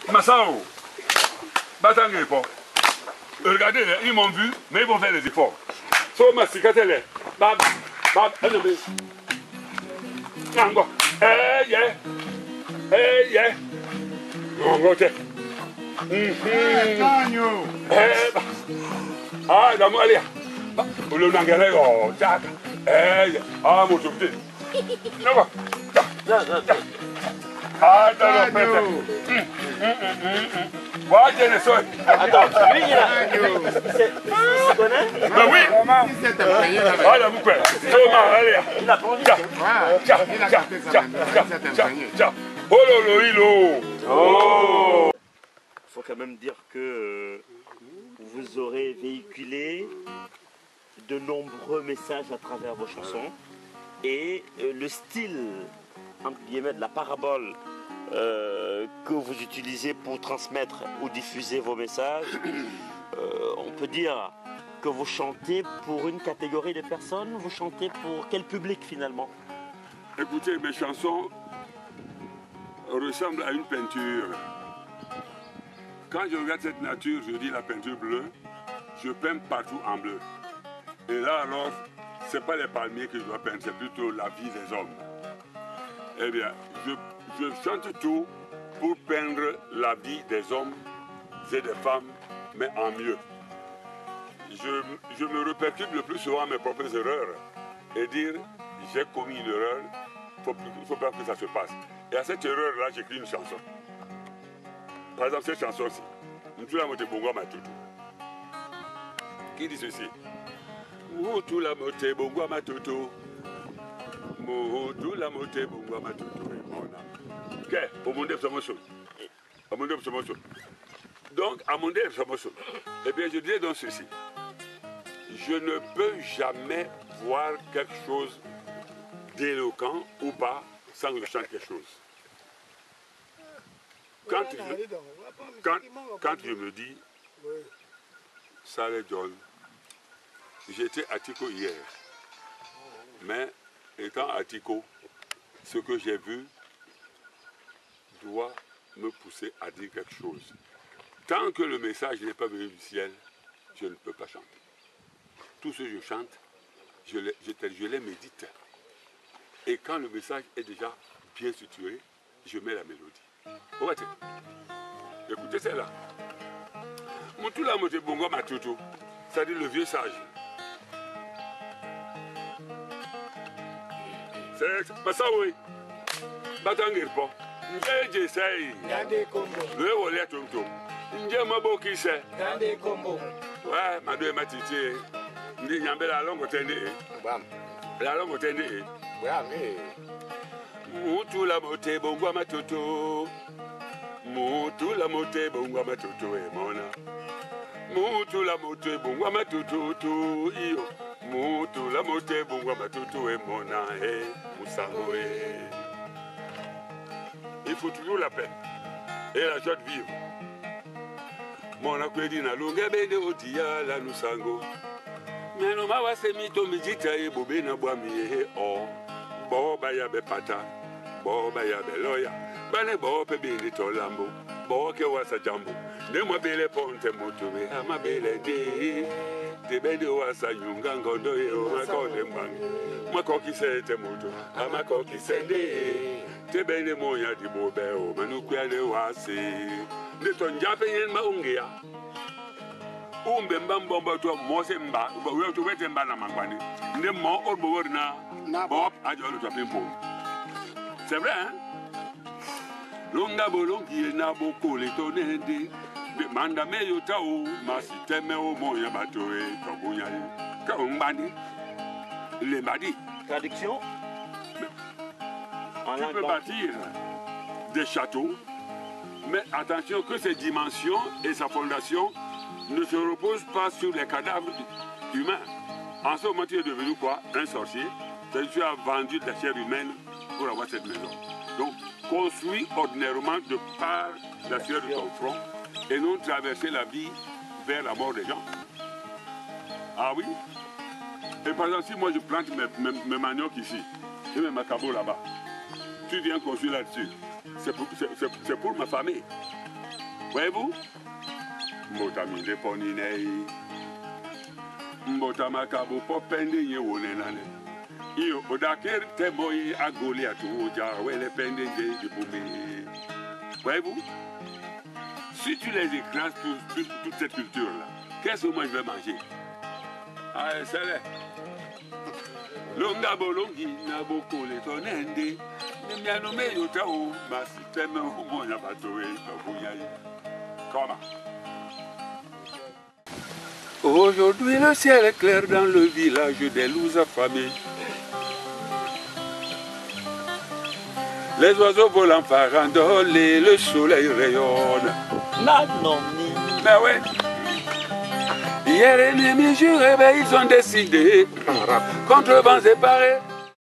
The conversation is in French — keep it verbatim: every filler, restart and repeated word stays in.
Massao, Batangé pas. Regardez, ils m'ont vu, mais ils vont faire les efforts. So, ma cicatelle, bab, bab, ennemi. Nango, eh, yeah, eh, yeah. Nango, te. Eh, bah. Ah, dans moi, allez. Pour le nangere, oh, tac. Eh, yeah. Ah, mon souffle. Nango, tac. Ah, dans le pète. Voilà, je ne sais. Attends, lui, il a. C'est. Tu connais? Ben oui. Voilà, vous pouvez. Allez. Il a pas envie. Tiens, tiens, tiens, tiens, tiens, tiens. Oh lolo, ilo. Oh. Il faut quand même dire que euh, vous aurez véhiculé de nombreux messages à travers vos chansons. Et euh, le style, entre guillemets, de la parabole euh, que vous utilisez pour transmettre ou diffuser vos messages, euh, on peut dire que vous chantez pour une catégorie de personnes, vous chantez pour quel public finalement? Écoutez, mes chansons ressemblent à une peinture. Quand je regarde cette nature, je dis la peinture bleue, je peins partout en bleu. Et là alors, ce n'est pas les palmiers que je dois peindre, c'est plutôt la vie des hommes. Eh bien, je, je chante tout pour peindre la vie des hommes et des femmes, mais en mieux. Je, je me répercute le plus souvent à mes propres erreurs et dire j'ai commis une erreur, il ne faut pas que ça se passe. Et à cette erreur-là, j'écris une chanson. Par exemple, cette chanson-ci, Mutula Mote Bongo Matutu, qui dit ceci. Mutula Mote Bongo Matutu, Mutula Mote Bongo Matutu, ok, au monde de Somoso. Au monde de Somoso. Donc, à mon de Somoso, eh bien, je dirais donc ceci. Je ne peux jamais voir quelque chose d'éloquent ou pas sans que je chante quelque chose. Quand je, quand, quand je me dis, Saleh John, j'étais à Tico hier, mais étant à Tico, ce que j'ai vu doit me pousser à dire quelque chose. Tant que le message n'est pas venu du ciel, je ne peux pas chanter. Tout ce que je chante, je les, je, je les médite. Et quand le message est déjà bien situé, je mets la mélodie. Oh, écoutez celle-là. Mutula Mote Bongo Matutu, c'est-à-dire le vieux sage. C'est ça, oui. Batangir pas. Nje Jesei. Le Wolé Tonto. Nje Maboki se. Ouais, ma deux matiti. Ndi Nyambe la longue tende. La longue tende. Mutula Mote Bongo Matutu. Mutula Mote Bongo Matutu e mona. Mutula Mote Bongo Matutu iyo. Mutula Mote Bongo Matutu e mona e Musango e. Il faut toujours la paix et la joie de vivre. Mon akwedi na lunga bende otia la nusango. Meno mawa se mito mijita e bobe na bwami e o. Bo ba ya be pata. Bo ba ya be loya. Bane bo pe bindi tolambo. Bo ke wasa jambo. Ne mo bele ponte motobe ama bele de. De bende wasa yunga ngondo e o makode mbangi. Makoki se te moto. Ama koki sende. Te bende moya di bobe o manuku ya de wasi. Ne ton jape yen ma ungia. Umbe mbamba to mo se mba. We to wete mba na mangwani. Ne mo orbo worna. Bob ajolo to pimpo. C'est vrai, hein? Longa bolongi na boko le tonende. Manda me yotao, masiteme o moya batoe, kabunya. Kaumbani. Les madi. Traduction? Tu peux bâtir des châteaux, mais attention que ces dimensions et sa fondation ne se reposent pas sur les cadavres humains. En ce moment, tu es devenu quoi? Un sorcier. Tu as vendu de la chair humaine pour avoir cette maison. Donc, construis ordinairement de par la sueur de ton front et non traverser la vie vers la mort des gens. Ah oui? Et par exemple, si moi je plante mes, mes, mes maniocs ici et mes macabos là-bas, tu viens construire là-dessus. C'est pour, pour ma famille. Voyez-vous? Mbotami de ponine. Mbotama kabo popende ye wonenane. Iyo odakir temoyi agoli atuja wele pende de boumé. Voyez-vous? Si tu les écrases toute, toute, toute cette culture-là, qu'est-ce que moi je vais manger? Ah, c'est là. Longa bolongi na boko le tonende. Miano me yotao masi teme humonya batoe babunyai. Comment? Aujourd'hui le ciel est clair dans le village des loups affamés. Les oiseaux volent en farandole et le soleil rayonne. Nanoni. Mais ouais. Hier ennemi juré, ben ils ont décidé contre vents séparés.